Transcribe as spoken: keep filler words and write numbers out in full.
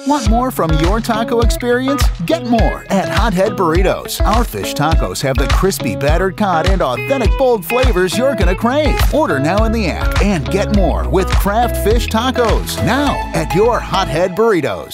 Want more from your taco experience? Get more at Hothead Burritos. Our fish tacos have the crispy battered cod and authentic bold flavors you're gonna crave. Order now in the app and get more with Kraft Fish Tacos. Now at your Hothead Burritos.